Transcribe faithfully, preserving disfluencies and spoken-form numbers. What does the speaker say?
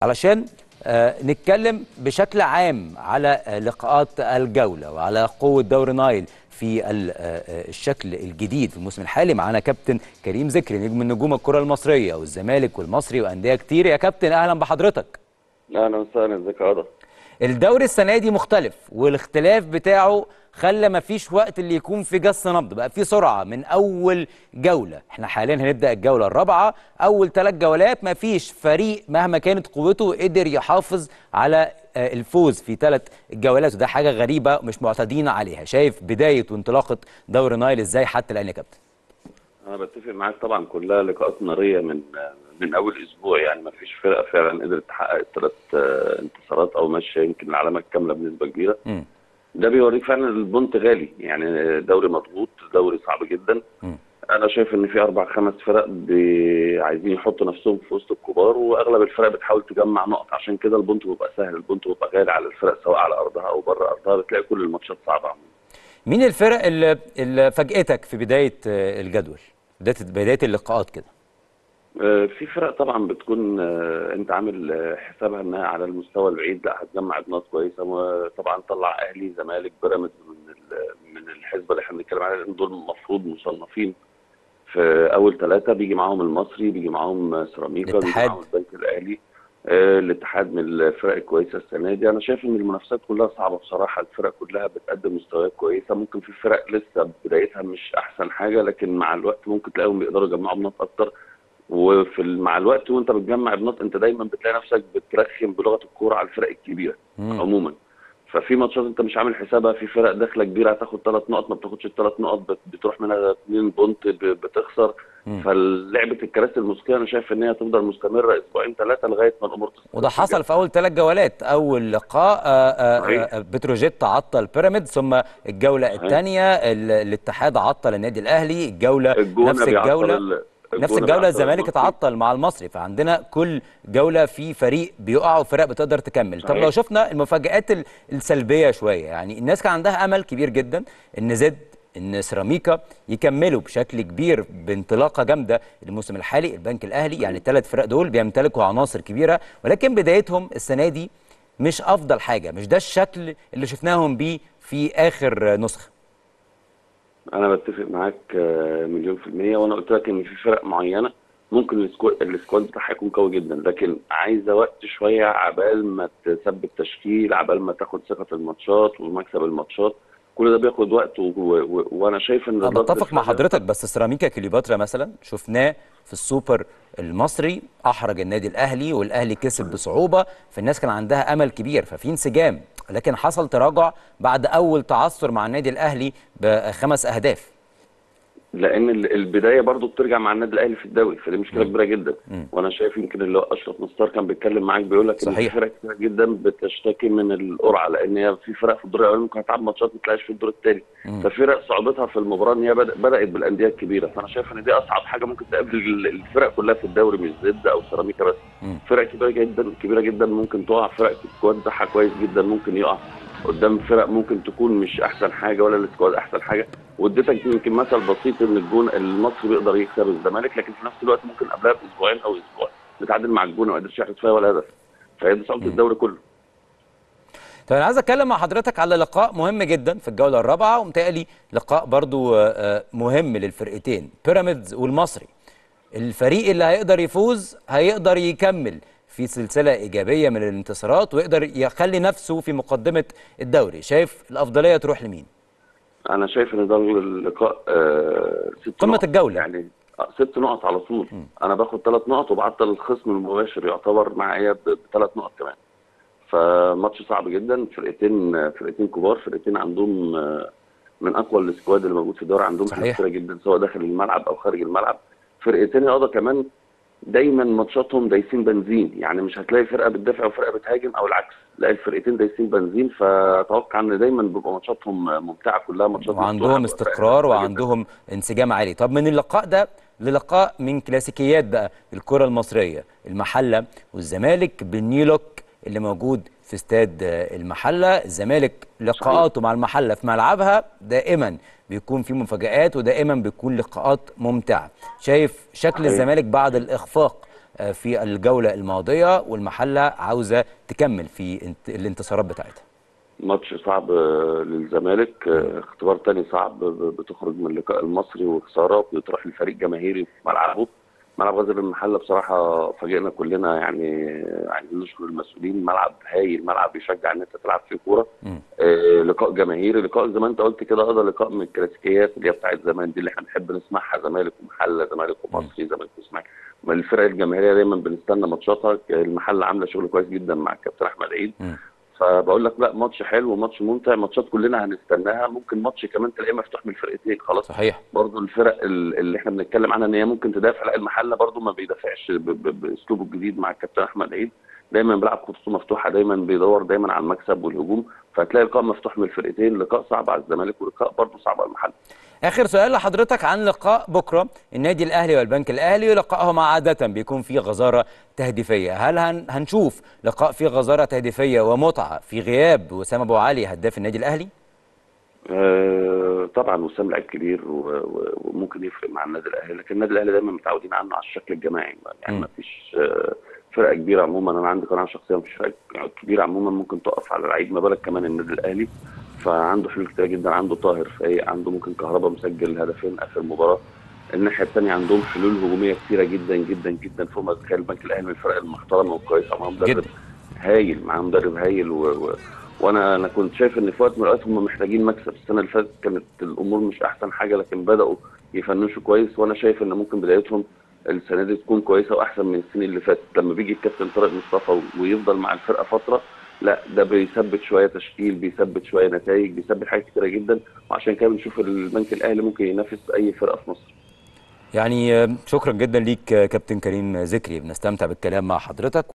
علشان آه نتكلم بشكل عام على آه لقاءات الجولة وعلى قوة دوري نايل في آه الشكل الجديد في الموسم الحالي. معانا كابتن كريم ذكري نجم من نجوم الكرة المصرية والزمالك والمصري وأندية كتير. يا كابتن أهلا بحضرتك. اهلا وسهلا، ازيك يا عضو؟ الدوري السنة دي مختلف، والاختلاف بتاعه خلى مفيش وقت اللي يكون في جس نبض، بقى في سرعة من أول جولة. احنا حاليا هنبدأ الجولة الرابعة، أول ثلاث جولات مفيش فريق مهما كانت قوته قدر يحافظ على الفوز في ثلاث جولات، وده حاجة غريبة مش معتادين عليها. شايف بداية وانطلاقة دوري نايل ازاي حتى الآن يا كابتن؟ انا بتفق معاك طبعا، كلها لقاءات نارية من من اول اسبوع، يعني ما فيش فرقة فعلا قدرت تحقق الثلاث انتصارات او ماشية يمكن العلامة الكاملة بنسبة كبيرة. م. ده بيوريك فعلا البونت غالي، يعني دوري مضغوط، دوري صعب جدا. م. انا شايف ان في اربع خمس فرق عايزين يحطوا نفسهم في وسط الكبار، واغلب الفرق بتحاول تجمع نقط، عشان كده البونت بيبقى سهل، البونت بيبقى غالي على الفرق سواء على ارضها او بره ارضها، بتلاقي كل الماتشات صعبة. مين الفرق اللي, اللي فاجئتك في بداية الجدول، بداية بداية اللقاءات كده؟ في فرق طبعا بتكون انت عامل حسابها انها على المستوى البعيد لا هتجمع بنقط كويسه، طبعا طلع اهلي زمالك بيراميدز من من الحسبه اللي احنا بنتكلم عليها، لان دول المفروض مصنفين في اول ثلاثه، بيجي معاهم المصري، بيجي معاهم سيراميكا، بيجي معاهم البنك الاهلي. الاتحاد من الفرق الكويسه السنه دي. انا شايف ان المنافسات كلها صعبه بصراحه، الفرق كلها بتقدم مستويات كويسه، ممكن في فرق لسه بدايتها مش احسن حاجه، لكن مع الوقت ممكن تلاقيهم بيقدروا يجمعوا بنقط اكتر. وفي مع الوقت وانت بتجمع بنقط انت دايما بتلاقي نفسك بترخم بلغه الكوره على الفرق الكبيره مم. عموما. ففي ماتشات انت مش عامل حسابها، في فرق داخله كبيره هتاخد ثلاث نقط ما بتاخدش الثلاث نقط، بتروح منها اثنين بونت بتخسر. مم. فلعبه الكراسي الموسيقيه انا شايف ان هي تفضل مستمره اسبوعين ثلاثه لغايه ما الامور تستقر. وده حصل في اول ثلاث جولات. اول لقاء بتروجيت عطل بيراميدز، ثم الجوله الثانيه الاتحاد عطل النادي الاهلي، الجوله نفس الجوله نفس الجوله الزمالك اتعطل مع المصري. فعندنا كل جوله في فريق بيقع وفرق بتقدر تكمل. صحيح. طب لو شفنا المفاجآت السلبيه شويه، يعني الناس كان عندها امل كبير جدا ان زد ان سيراميكا يكملوا بشكل كبير بانطلاقه جامده الموسم الحالي، البنك الاهلي، يعني الثلاث فرق دول بيمتلكوا عناصر كبيره، ولكن بدايتهم السنه دي مش افضل حاجه، مش ده الشكل اللي شفناهم بيه في اخر نسخه. انا بتفق معاك مليون في المية، وانا قلت لك ان في فرق معينة ممكن السكواد بتاعها يكون قوي جدا، لكن عايزة وقت شوية عبال ما تثبت تشكيل، عبال ما تاخد ثقة الماتشات ومكسب الماتشات، كل ده بياخد وقت. و... و... وانا شايف ان انا بتفق مع حضرتك، بس سيراميكا كليوباترا مثلا شفناه في السوبر المصري احرج النادي الاهلي، والاهلي كسب بصعوبة، فالناس كان عندها امل كبير، ففي انسجام، لكن حصل تراجع بعد اول تعثر مع النادي الاهلي بخمس اهداف. لان البدايه برضو بترجع مع النادي الاهلي في الدوري، فدي مشكله كبيره جدا. مم. وانا شايف يمكن اللي هو اشرف نصار كان بيتكلم معاك بيقول لك ان في فرق كتير جدا بتشتكي من القرعه، لان هي في فرق في الدور الاول ممكن هتلعب ماتشات ما تلاقيش في الدور الثاني، ففرق صعوبتها في المباراه ان هي بدات بالانديه الكبيره. فانا شايف ان دي اصعب حاجه ممكن تقابل الفرق كلها في الدوري، مش زد او سيراميكا بس. مم. فرق كبيره جدا كبيره جدا ممكن تقع، فرق السكواد بتاعها كويس جدا ممكن يقع قدام فرق ممكن تكون مش احسن حاجه ولا السكواد احسن حاجه. واديتك يمكن مثل بسيط ان الجون المصري بيقدر يكسب الزمالك، لكن في نفس الوقت ممكن قبلها باسبوعين او اسبوع متعادل مع الجون وما قدرش يحرز فيها ولا هدف، فهي دي صعوبه الدوري كله. طيب انا عايز اتكلم مع حضرتك على لقاء مهم جدا في الجوله الرابعه، ومتهيألي لقاء برضو مهم للفرقتين، بيراميدز والمصري. الفريق اللي هيقدر يفوز هيقدر يكمل في سلسله ايجابيه من الانتصارات ويقدر يخلي نفسه في مقدمه الدوري. شايف الافضليه تروح لمين؟ انا شايف ان ده اللقاء آه ست قمه نقط الجوله، يعني ست نقط على طول. م. انا باخد ثلاث نقط وبعطل الخصم المباشر يعتبر معايا بثلاث نقط كمان، فماتش صعب جدا. فرقتين فرقتين كبار، فرقتين عندهم من اقوى السكواد اللي موجود في الدوري، عندهم حاجات كتيره جدا سواء داخل الملعب او خارج الملعب. فرقتين يا كمان دايما ماتشاتهم دايسين بنزين، يعني مش هتلاقي فرقه بتدافع وفرقه بتهاجم او العكس، لا الفرقتين دايسين بنزين، فاتوقع ان دايما بيبقى ماتشاتهم ممتعه كلها، ماتشات وعندهم استقرار وعندهم انسجام عالي. طب من اللقاء ده للقاء من كلاسيكيات بقى الكره المصريه، المحله والزمالك بالنيلوك اللي موجود في استاد المحله. الزمالك لقاءاته مع المحله في ملعبها دائما بيكون في مفاجآت ودائما بيكون لقاءات ممتعه. شايف شكل الزمالك بعد الاخفاق في الجوله الماضيه، والمحله عاوزه تكمل في الانتصارات بتاعتها. ماتش صعب للزمالك، اختبار تاني صعب، بتخرج من اللقاء المصري وخساره وبتروح لفريق جماهيري في ملعبه. ملعب غزل المحله بصراحه فاجئنا كلنا، يعني عايزين نشكر المسؤولين. ملعب هايل، ملعب بيشجع ان انت تلعب فيه كوره. آه لقاء جماهيري، لقاء زي ما انت قلت كده، قضى لقاء من الكلاسيكيات اللي هي بتاعت زمان دي اللي احنا بنحب نسمعها، زمالك ومحله، زمالك ومصري، زمالك واسماعيلي. الفرق الجماهيريه دايما بنستنى ماتشاتها. المحله عامله شغل كويس جدا مع الكابتن احمد عيد. م. فبقول لك لا، ماتش حلو وماتش ممتع، ماتشات كلنا هنستناها. ممكن ماتش كمان تلاقيه مفتوح من الفرقتين خلاص. صحيح. برضه الفرق اللي احنا بنتكلم عنها ان هي ممكن تدافع، لا المحله برضه ما بيدافعش باسلوبه الجديد مع الكابتن احمد عيد. دايما بيلعب خطوطه مفتوحه، دايما بيدور دايما على المكسب والهجوم، فهتلاقي لقاء مفتوح من الفرقتين. لقاء صعب على الزمالك ولقاء برضه صعب على المحله. اخر سؤال لحضرتك عن لقاء بكره النادي الاهلي والبنك الاهلي. لقائهم عاده بيكون فيه غزاره تهديفيه، هل هنشوف لقاء فيه غزاره تهديفيه ومتعه في غياب وسام ابو علي هداف النادي الاهلي؟ آه طبعا وسام لعيب كبير وممكن يفرق مع النادي الاهلي، لكن النادي الاهلي دايما متعودين عنه على الشكل الجماعي، يعني ما فيش آه فرقه كبيره عموما. انا عندي قناعه شخصيه مفيش فرقه كبيره عموما ممكن تقف على لعيب، ما بالك كمان النادي الاهلي. فعنده حلول كتير جدا، عنده طاهر فايق، عنده ممكن كهربا مسجل هدفين اخر مباراه. الناحيه الثانيه عندهم حلول هجوميه كتيره جدا جدا جدا فوق ما تتخيل. البنك الاهلي من الفرق المحترمه والكويسه، معاهم مدرب هايل، معاهم مدرب هايل و... و... وانا انا كنت شايف ان في وقت من الاوقات هم محتاجين مكسب. السنه اللي فاتت كانت الامور مش احسن حاجه، لكن بداوا يفنشوا كويس، وانا شايف ان ممكن بدايتهم السنه دي تكون كويسه واحسن من السنين اللي فاتت. لما بيجي الكابتن طارق مصطفى ويفضل مع الفرقه فتره، لا ده بيثبت شويه تشكيل، بيثبت شويه نتائج، بيثبت حاجات كتيره جدا، وعشان كده بنشوف البنك الاهلي ممكن ينافس اي فرقه في مصر. يعني شكرا جدا ليك كابتن كريم ذكري، بنستمتع بالكلام مع حضرتك.